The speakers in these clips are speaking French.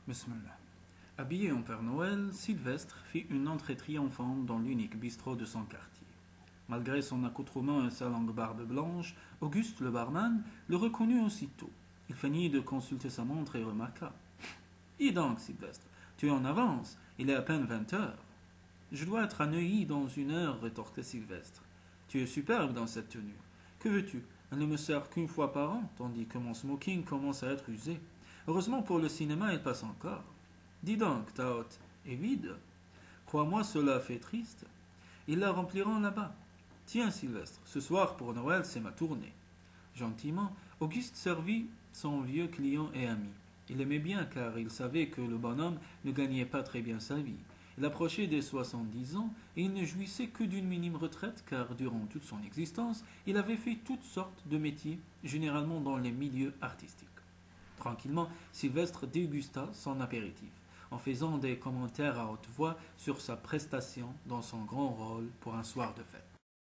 Bismillah. Habillé en Père Noël, Sylvestre fit une entrée triomphante dans l'unique bistrot de son quartier. Malgré son accoutrement et sa longue barbe blanche, Auguste le barman le reconnut aussitôt. Il feignit de consulter sa montre et remarqua. Dis donc, Sylvestre, tu es en avance, il est à peine 20 heures. Je dois être à Neuilly dans une heure, rétorqua Sylvestre. Tu es superbe dans cette tenue. Que veux-tu? Elle ne me sert qu'une fois par an, tandis que mon smoking commence à être usé. Heureusement pour le cinéma, il passe encore. Dis donc, ta hotte est vide. Crois-moi, cela fait triste. Ils la rempliront là-bas. Tiens, Sylvestre, ce soir pour Noël, c'est ma tournée. Gentiment, Auguste servit son vieux client et ami. Il aimait bien car il savait que le bonhomme ne gagnait pas très bien sa vie. Il approchait des 70 ans et il ne jouissait que d'une minime retraite car durant toute son existence, il avait fait toutes sortes de métiers, généralement dans les milieux artistiques. Tranquillement, Sylvestre dégusta son apéritif, en faisant des commentaires à haute voix sur sa prestation dans son grand rôle pour un soir de fête.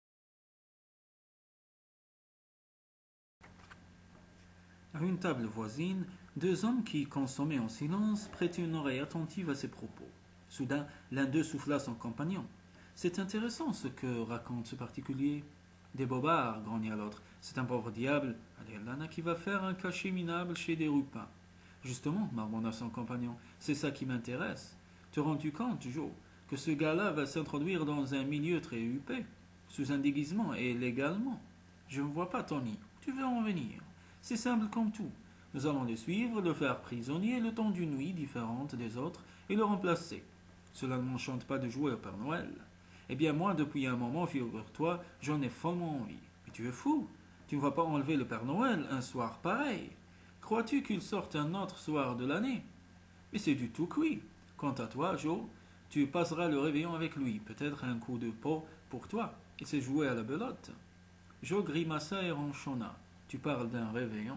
À une table voisine, deux hommes qui consommaient en silence prêtaient une oreille attentive à ses propos. Soudain, l'un d'eux souffla son compagnon. C'est intéressant ce que raconte ce particulier. Des bobards, grogna l'autre. C'est un pauvre diable. Allez, qui va faire un cachet minable chez des rupins. Justement, marmonna son compagnon, c'est ça qui m'intéresse. Te rends-tu compte, Joe, que ce gars-là va s'introduire dans un milieu très huppé, sous un déguisement et légalement? Je ne vois pas, Tony. Tu veux en venir? C'est simple comme tout. Nous allons le suivre, le faire prisonnier le temps d'une nuit différente des autres et le remplacer. Cela ne m'enchante pas de jouer au Père Noël. Eh bien, moi, depuis un moment, figure-toi, j'en ai follement envie. Mais tu es fou. Tu ne vas pas enlever le Père Noël un soir pareil. Crois-tu qu'il sorte un autre soir de l'année? Mais c'est du tout cuit. Quant à toi, Joe, tu passeras le réveillon avec lui. Peut-être un coup de peau pour toi. Il s'est joué à la belote. Joe grimaça et ronchonna. Tu parles d'un réveillon.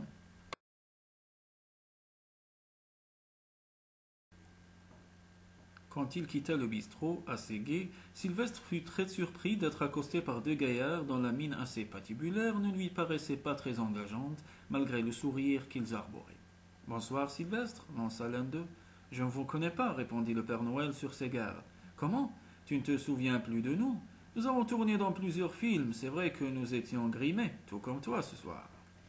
Quand il quitta le bistrot, assez gai, Sylvestre fut très surpris d'être accosté par deux gaillards dont la mine assez patibulaire ne lui paraissait pas très engageante, malgré le sourire qu'ils arboraient. Bonsoir, Sylvestre, lança l'un d'eux. Je ne vous connais pas, répondit le Père Noël sur ses gardes. Comment? Tu ne te souviens plus de nous? Nous avons tourné dans plusieurs films, c'est vrai que nous étions grimés, tout comme toi ce soir.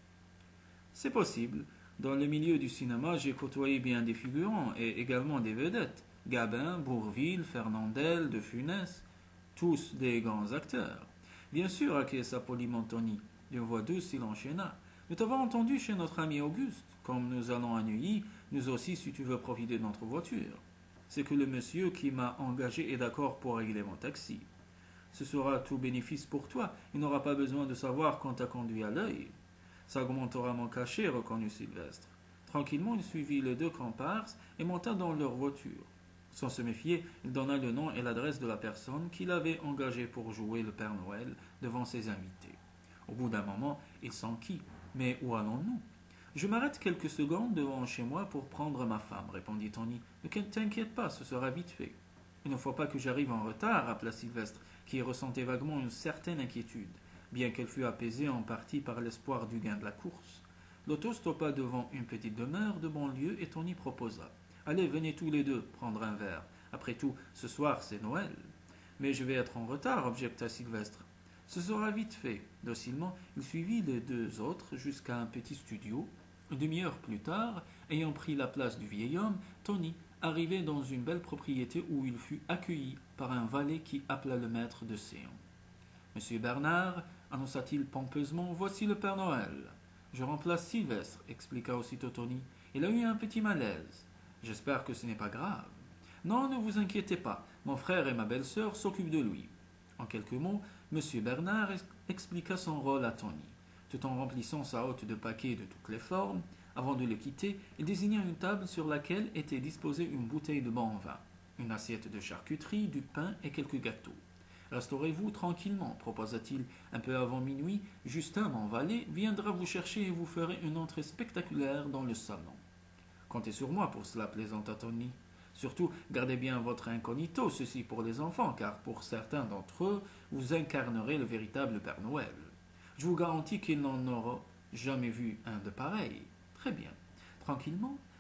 C'est possible. Dans le milieu du cinéma, j'ai côtoyé bien des figurants et également des vedettes. Gabin, Bourvil, Fernandel, De Funès, tous des grands acteurs. Bien sûr, acquiesça poliment Tony. D'une voix douce, il enchaîna. Nous t'avons entendu chez notre ami Auguste. Comme nous allons à Neuilly, nous aussi, si tu veux profiter de notre voiture. C'est que le monsieur qui m'a engagé est d'accord pour régler mon taxi. Ce sera tout bénéfice pour toi. Il n'aura pas besoin de savoir qu'on t'a conduit à l'œil. Ça augmentera mon cachet, reconnut Sylvestre. Tranquillement, il suivit les deux comparses et monta dans leur voiture. Sans se méfier, il donna le nom et l'adresse de la personne qu'il avait engagée pour jouer le Père Noël devant ses invités. Au bout d'un moment, il s'enquit. Mais où allons-nous? Je m'arrête quelques secondes devant chez moi pour prendre ma femme, répondit Tony. Ne t'inquiète pas, ce sera vite fait. Il ne faut pas que j'arrive en retard, appela Sylvestre, qui ressentait vaguement une certaine inquiétude, bien qu'elle fût apaisée en partie par l'espoir du gain de la course. L'auto stoppa devant une petite demeure de banlieue et Tony proposa. Allez, venez tous les deux prendre un verre. Après tout, ce soir c'est Noël. Mais je vais être en retard, objecta Sylvestre. Ce sera vite fait. Docilement, il suivit les deux autres jusqu'à un petit studio. Une demi-heure plus tard, ayant pris la place du vieil homme, Tony arrivait dans une belle propriété où il fut accueilli par un valet qui appela le maître de séance. Monsieur Bernard, annonça-t-il pompeusement, voici le Père Noël. Je remplace Sylvestre, expliqua aussitôt Tony. Il a eu un petit malaise. J'espère que ce n'est pas grave. Non, ne vous inquiétez pas, mon frère et ma belle-sœur s'occupent de lui. En quelques mots, Monsieur Bernard expliqua son rôle à Tony. Tout en remplissant sa hotte de paquets de toutes les formes, avant de le quitter, il désigna une table sur laquelle était disposée une bouteille de bon vin, une assiette de charcuterie, du pain et quelques gâteaux. Restaurez-vous tranquillement, proposa-t-il un peu avant minuit. Justin, mon valet, viendra vous chercher et vous ferez une entrée spectaculaire dans le salon. Comptez sur moi pour cela, plaisanta Tony. Surtout, gardez bien votre incognito, ceci pour les enfants, car pour certains d'entre eux, vous incarnerez le véritable Père Noël. Je vous garantis qu'ils n'en auront jamais vu un de pareil. Très bien. Tranquillement,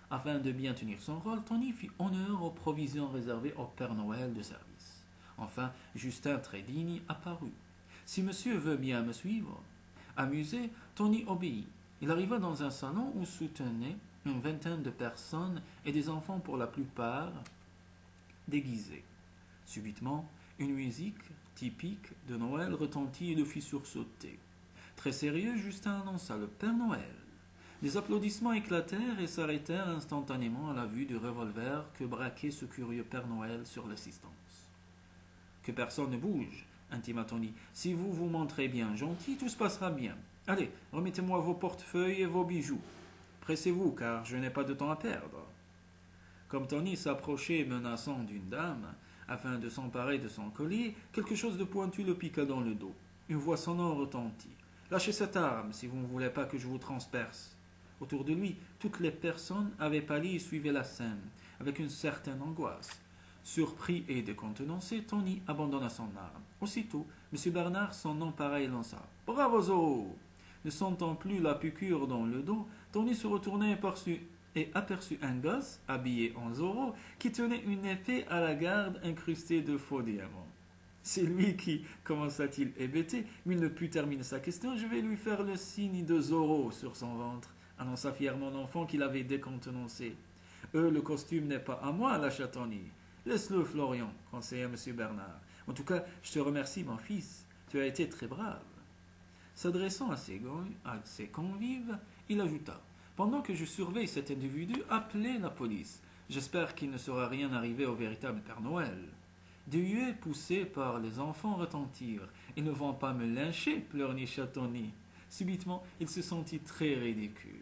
Afin de bien tenir son rôle, Tony fit honneur aux provisions réservées au Père Noël de service. Enfin, Justin, très digne, apparut. Si monsieur veut bien me suivre. Amusé, Tony obéit. Il arriva dans un salon où soutenaient une vingtaine de personnes et des enfants pour la plupart déguisés. Subitement, une musique typique de Noël retentit et le fit sursauter. Très sérieux, Justin annonça le Père Noël. Des applaudissements éclatèrent et s'arrêtèrent instantanément à la vue du revolver que braquait ce curieux Père Noël sur l'assistance. Que personne ne bouge, intima Tony. Si vous vous montrez bien gentil, tout se passera bien. Allez, remettez-moi vos portefeuilles et vos bijoux. Pressez-vous, car je n'ai pas de temps à perdre. Comme Tony s'approchait menaçant d'une dame, afin de s'emparer de son collier, quelque chose de pointu le piqua dans le dos. Une voix sonore retentit. Lâchez cette arme si vous ne voulez pas que je vous transperce. Autour de lui, toutes les personnes avaient pâli et suivaient la scène, avec une certaine angoisse. Surpris et décontenancé, Tony abandonna son arme. Aussitôt, M. Bernard s'en empara et lança. Bravo Zorro! Ne sentant plus la piqûre dans le dos, Tony se retourna et aperçut un gosse, habillé en Zorro, qui tenait une épée à la garde incrustée de faux diamants. C'est lui qui, commença-t-il hébété, mais il ne put terminer sa question. Je vais lui faire le signe de Zorro sur son ventre, annonça fièrement l'enfant qui l'avait décontenancé. Le costume n'est pas à moi, lâcha Tony. Laisse-le, Florian, conseilla M. Bernard. En tout cas, je te remercie, mon fils. Tu as été très brave. S'adressant à ses convives, il ajouta. Pendant que je surveille cet individu, appelez la police. J'espère qu'il ne sera rien arrivé au véritable Père Noël. Des huées poussées par les enfants retentirent. Ils ne vont pas me lyncher, pleurnicha Tony. Subitement, il se sentit très ridicule.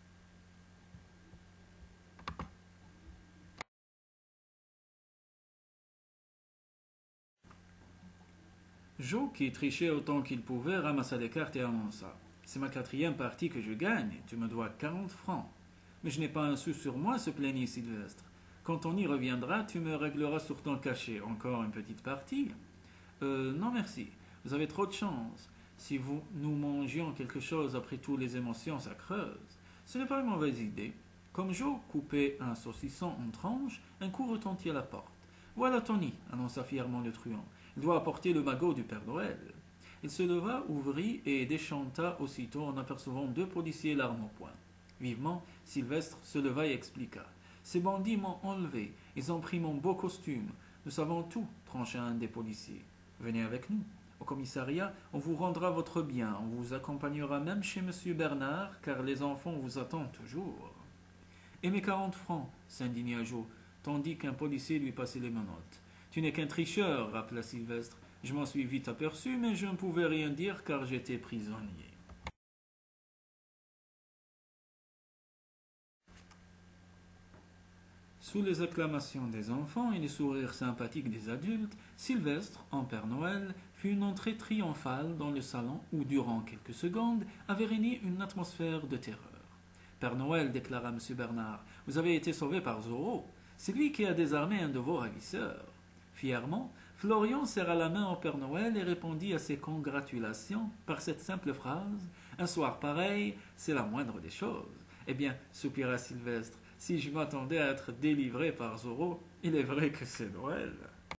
Joe, qui trichait autant qu'il pouvait, ramassa les cartes et annonça. C'est ma quatrième partie que je gagne. Tu me dois 40 francs. Mais je n'ai pas un sou sur moi, se plaignit Sylvestre. Quand on y reviendra, tu me régleras sur ton cachet. Encore une petite partie? Non merci. Vous avez trop de chance. Si nous mangions quelque chose après tout, les émotions, ça creuse. Ce n'est pas une mauvaise idée. Comme Joe coupait un saucisson en tranches, un coup retentit à la porte. Voilà Tony, annonça fièrement le truand. Il doit apporter le magot du Père Noël. Il se leva, ouvrit et déchanta aussitôt en apercevant deux policiers l'arme au poing. Vivement, Sylvestre se leva et expliqua. Ces bandits m'ont enlevé. Ils ont pris mon beau costume. Nous savons tout, trancha un des policiers. Venez avec nous. Au commissariat, on vous rendra votre bien. On vous accompagnera même chez M. Bernard, car les enfants vous attendent toujours. Et mes 40 francs, s'indigna Joe, tandis qu'un policier lui passait les menottes. Tu n'es qu'un tricheur, rappela Sylvestre. Je m'en suis vite aperçu, mais je ne pouvais rien dire car j'étais prisonnier. Sous les acclamations des enfants et les sourires sympathiques des adultes, Sylvestre, en Père Noël, fit une entrée triomphale dans le salon où, durant quelques secondes, avait régné une atmosphère de terreur. Père Noël, déclara M. Bernard, vous avez été sauvé par Zorro. C'est lui qui a désarmé un de vos ravisseurs. Fièrement, Florian serra la main au Père Noël et répondit à ses congratulations par cette simple phrase. Un soir pareil, c'est la moindre des choses. Eh bien, soupira Sylvestre, si je m'attendais à être délivré par Zorro, il est vrai que c'est Noël.